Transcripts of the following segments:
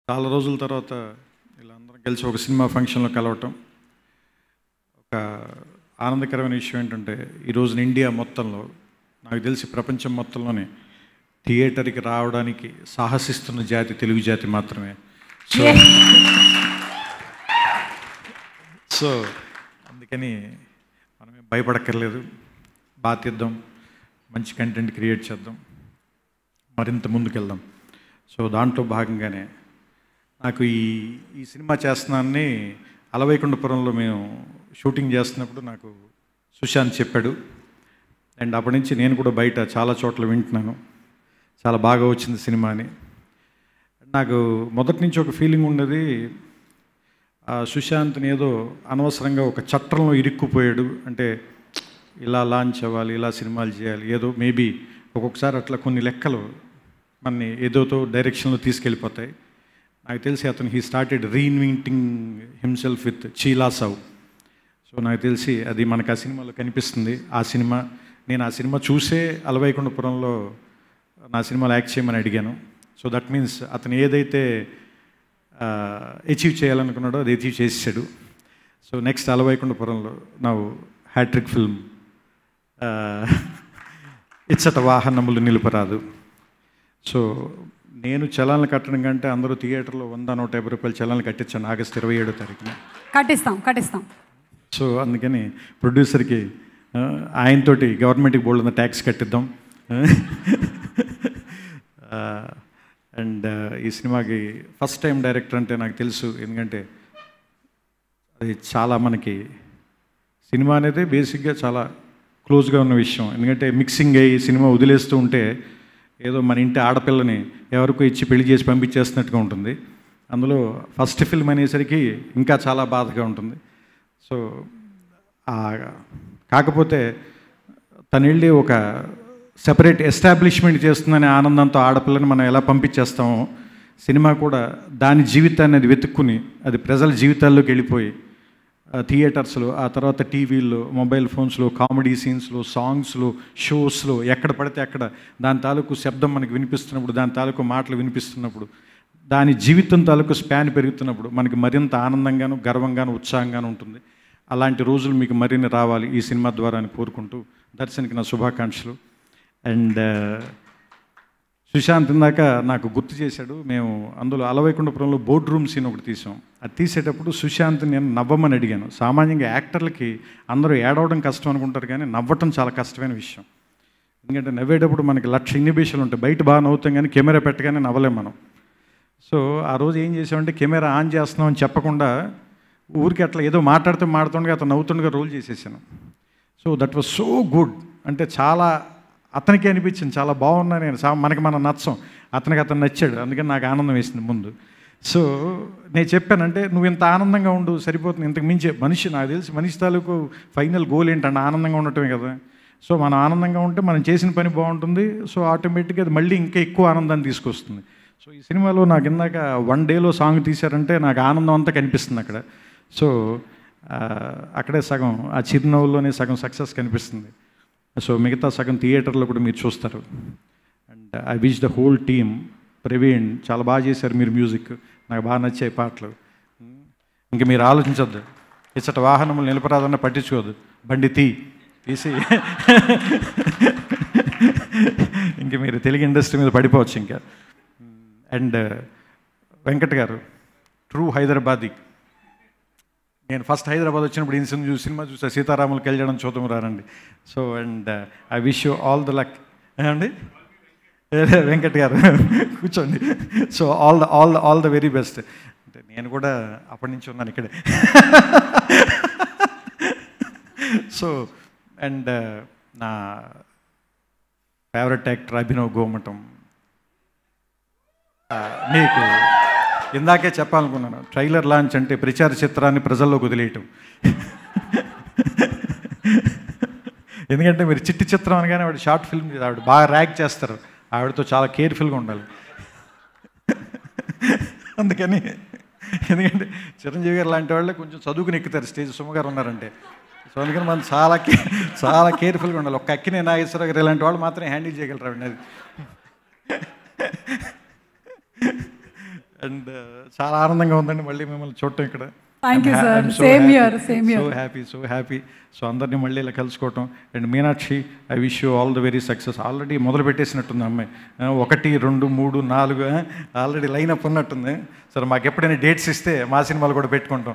చాలా రోజుల తర్వాత వీళ్ళందరం కలిసి ఒక సినిమా ఫంక్షన్లో కలవటం ఒక ఆనందకరమైన విషయం ఏంటంటే ఈరోజు ఇండియా మొత్తంలో నాకు తెలిసి ప్రపంచం మొత్తంలోనే థియేటర్కి రావడానికి సాహసిస్తున్న జాతి తెలుగు జాతి మాత్రమే. సో అందుకని మనమే భయపడక్కర్లేదు, బాధ్యద్దాం, మంచి కంటెంట్ క్రియేట్ చేద్దాం, మరింత ముందుకెళ్దాం. సో దాంట్లో భాగంగానే నాకు ఈ సినిమా చేస్తున్నానని అలవైకుంఠపురంలో మేము షూటింగ్ చేస్తున్నప్పుడు నాకు సుశాంత్ చెప్పాడు. అండ్ అప్పటి నుంచి నేను కూడా బయట చాలా చోట్ల వింటున్నాను, చాలా బాగా వచ్చింది సినిమా అని. నాకు మొదటి నుంచి ఒక ఫీలింగ్ ఉన్నది, సుశాంత్ని ఏదో అనవసరంగా ఒక చట్టంలో ఇరుక్కుపోయాడు, అంటే ఇలా లాంచ్ అవ్వాలి, ఇలా సినిమాలు చేయాలి, ఏదో మేబీ ఒక్కొక్కసారి అట్లా కొన్ని లెక్కలు మనని ఏదోతో డైరెక్షన్లో తీసుకెళ్ళిపోతాయి. నాకు తెలిసి అతను he started reinventing himself with Chi La. Sow నాకు తెలిసి అది మనకు ఆ సినిమాలో కనిపిస్తుంది. నేను ఆ సినిమా చూసే అలవైకుంఠపురంలో నా సినిమాలో యాక్ట్ చేయమని అడిగాను. సో దట్ మీన్స్ అతను ఏదైతే అచీవ్ చేయాలనుకున్నాడో అది అచీవ్ చేసాడు. సో నెక్స్ట్ అలవైకుంఠపురంలో నా హ్యాట్రిక్ ఫిల్మ్ ఇచ్చట వాహనములు నిలుపరాదు. సో నేను చలాన్లు కట్టడం కంటే అందరూ థియేటర్లో 100-150 రూపాయలు చలాన్లు కట్టించాను ఆగస్టు 27వ తారీఖున. కట్టిస్తాం. సో అందుకని ప్రొడ్యూసర్కి ఆయనతోటి గవర్నమెంట్కి బోల్డ్ ట్యాక్స్ కట్టిద్దాం. అండ్ ఈ సినిమాకి ఫస్ట్ టైం డైరెక్టర్ అంటే నాకు తెలుసు, ఎందుకంటే అది చాలా మనకి సినిమా అనేది బేసిక్గా చాలా క్లోజ్గా ఉన్న విషయం. ఎందుకంటే మిక్సింగ్ అయ్యి సినిమా వదిలేస్తూ ఉంటే ఏదో మన ఇంటి ఆడపిల్లని ఎవరికో ఇచ్చి పెళ్లి చేసి పంపించేస్తున్నట్టుగా ఉంటుంది. అందులో ఫస్ట్ ఫిల్మ్ అనేసరికి ఇంకా చాలా బాధగా ఉంటుంది. సో కాకపోతే తను వెళ్ళి ఒక సెపరేట్ ఎస్టాబ్లిష్మెంట్ చేస్తుందనే ఆనందంతో ఆడపిల్లని మనం ఎలా పంపించేస్తామో, సినిమా కూడా దాని జీవితాన్ని అది వెతుక్కుని అది ప్రజల జీవితాల్లోకి వెళ్ళిపోయి థియేటర్స్లో, ఆ తర్వాత టీవీల్లో, మొబైల్ ఫోన్స్లో, కామెడీ సీన్స్లో, సాంగ్స్లో, షోస్లో ఎక్కడ పడితే అక్కడ దాని తాలూకు శబ్దం మనకు వినిపిస్తున్నప్పుడు, దాని తాలూకు మాటలు వినిపిస్తున్నప్పుడు, దాని జీవితం తాలూకు స్పాన్ పెరుగుతున్నప్పుడు మనకి మరింత ఆనందంగాను, గర్వంగాను, ఉత్సాహంగాను ఉంటుంది. అలాంటి రోజులు మీకు మరిన్ని రావాలి ఈ సినిమా ద్వారా అని కోరుకుంటూ దర్శనికి నా శుభాకాంక్షలు. అండ్ సుశాంత్ ఇందాక నాకు గుర్తు చేశాడు, మేము అందులో అలవైకుంఠపురంలో బోర్డ్ రూమ్ సీన్ ఒకటి తీసాం. అది తీసేటప్పుడు సుశాంత్ నేను నవ్వమని అడిగాను. సామాన్యంగా యాక్టర్లకి అందరూ ఏడవడం కష్టం అనుకుంటారు, కానీ నవ్వటం చాలా కష్టమైన విషయం. ఎందుకంటే నవ్వేటప్పుడు మనకి 1,00,000 ఇన్హిబిషన్లు ఉంటాయి. బయట బాగా నవ్వుతాం కానీ కెమెరా పెట్టగానే నవ్వలేం మనం. సో ఆ రోజు ఏం చేసామంటే కెమెరా ఆన్ చేస్తున్నామని చెప్పకుండా ఊరికి అట్లా ఏదో మాట్లాడుతుండగా అతను నవ్వుతుండగా రోల్ చేసేసాను. So that was so good. అంటే చాలా అతనికి అనిపించింది చాలా బాగున్నా, మనకి మనం నచ్చం, అతనికి అతను నచ్చాడు, అందుకని నాకు ఆనందం వేసింది ముందు. సో నేను చెప్పానంటే నువ్వు ఇంత ఆనందంగా ఉండు సరిపోతుంది, ఇంతకు మించి నాకు తెలిసి మనిషి తాలూకు ఫైనల్ గోల్ ఏంటంటే ఆనందంగా ఉండటమే కదా. సో మనం ఆనందంగా ఉంటే మనం చేసిన పని బాగుంటుంది. సో ఆటోమేటిక్గా అది మళ్ళీ ఇంకా ఎక్కువ ఆనందాన్ని తీసుకొస్తుంది. సో ఈ సినిమాలో నాకు ఇందాక 1 డేలో సాంగ్ తీశారంటే నాకు ఆనందం అంతా కనిపిస్తుంది అక్కడ. సో అక్కడే సగం ఆ చిరునవ్వుల్లోనే సగం సక్సెస్ కనిపిస్తుంది. సో మిగతా సగం థియేటర్లో కూడా మీరు చూస్తారు. And I wish the whole team, Praveen చాలా బాగా చేశారు మీరు, మ్యూజిక్ నాకు బాగా నచ్చాయి పాటలు. ఇంక మీరు ఆలోచించొద్దు, ఇచ్చట వాహనములు నిలపరాదన్న పట్టించుకోవద్దు, బండి తీసి ఇంక మీరు తెలుగు ఇండస్ట్రీ మీద పడిపోవచ్చు ఇంకా. అండ్ వెంకట్ గారు ట్రూ హైదరాబాదీ. నేను ఫస్ట్ హైదరాబాద్ వచ్చినప్పుడు ఈ సినిమా చూసా, సీతారాములు కళ్యాణం చూద్దాం రారండి. So and I wish you all the luck అండి. వెంకట్ గారు కూర్చోండి. So all the very best. అంటే నేను కూడా అప్పటి నుంచి ఉన్నాను ఇక్కడే. సో అండ్ నా ఫేవరెట్ యాక్టర్ అభినవ్ గోమటం. మీకు ఇందాకే చెప్పాలనుకున్నాను, ట్రైలర్ లాంచ్ అంటే ప్రచార చిత్రాన్ని ప్రజల్లోకి వదిలేయటం. ఎందుకంటే మీరు చిట్టి చిత్రం అనగానే ఆవిడ షార్ట్ ఫిల్మ్ ఆవిడ బాగా ర్యాక్ చేస్తారు, ఆవిడతో చాలా కేర్ఫుల్గా ఉండాలి. అందుకని ఎందుకంటే చిరంజీవి గారు లాంటి వాళ్ళే కొంచెం చదువుకుని ఎక్కుతారు స్టేజ్, సుమ గారు ఉన్నారంటే. సో అందుకని మనం చాలా కేర్ఫుల్గా ఉండాలి. ఒక అక్కినే నాగేశ్వరరావు గారు ఇలాంటి వాళ్ళు మాత్రమే హ్యాండిల్ చేయగలరు. అది అండ్ చాలా ఆనందంగా ఉందండి మళ్ళీ మిమ్మల్ని చూడటం ఇక్కడ. Thank you sir. Same year, same year. So happy. So అందరినీ మళ్ళీ ఇలా కలుసుకోవటం. And Meenakshi, I wish you all the very success. Already మొదలు పెట్టేసినట్టుంది అమ్మాయి. 1, 2, 3, 4 ఆల్రెడీ లైన్ అప్ ఉన్నట్టుంది. సరే మాకు ఎప్పుడైనా డేట్స్ ఇస్తే మా సినిమాలు కూడా పెట్టుకుంటాం.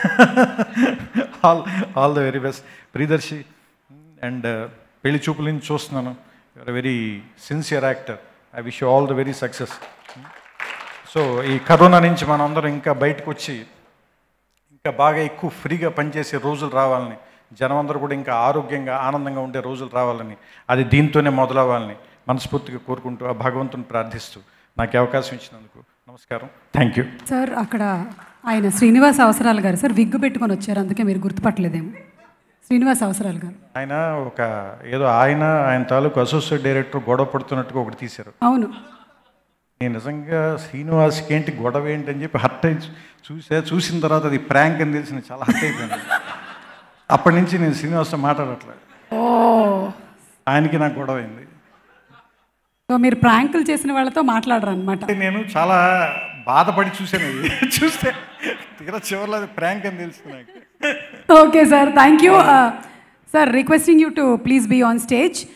All the very best. Priyadarshi and పెళ్లి చూపుల నుంచి చూస్తున్నాను, you're very sincere actor. I wish you all the very success. So ఈ కరోనా నుంచి మనం అందరం ఇంకా బయటకు వచ్చి ఇంకా బాగా ఎక్కువ ఫ్రీగా పనిచేసే రోజులు రావాలని, జనం అందరూ కూడా ఇంకా ఆరోగ్యంగా ఆనందంగా ఉండే రోజులు రావాలని, అది దీంతోనే మొదలవ్వాలని మనస్ఫూర్తిగా కోరుకుంటూ ఆ భగవంతుని ప్రార్థిస్తూ నాకు అవకాశం ఇచ్చినందుకు నమస్కారం. Thank you sir. అక్కడ ఆయన శ్రీనివాస్ అవసరాలు గారు సార్ విగ్గు పెట్టుకొని వచ్చారు, అందుకే మీరు గుర్తుపట్టలేదేమో. శ్రీనివాస్ అవసరాలు గారు ఆయన ఆయన తాలూకు అసోసియేట్ డైరెక్టర్ గొడవ పడుతున్నట్టుగా ఒకటి తీశారు. అవును. నేను నిజంగా శ్రీనివాస్కి ఏంటి గొడవ ఏంటి అని చెప్పి హర్ట్ అయి చూసిన తర్వాత అది ప్రాంక్ అని తెలిసి చాలా హర్ట్ అయిపోయాను. అప్పటి నుంచి నేను శ్రీనివాస్తో మాట్లాడట్లేదు. ఓ, ఆయనకి నాకు గొడవ అయింది. సో మీరు ప్రాంకులు చేసిన వాళ్ళతో మాట్లాడరు అనమాట. నేను చాలా బాధపడి చూశాను. అది చూస్తే తీరా చివరిలో అది ప్రాంక్ అని తెలుసు నాకు. Okay sir, thank you sir. Requesting you to please be on stage.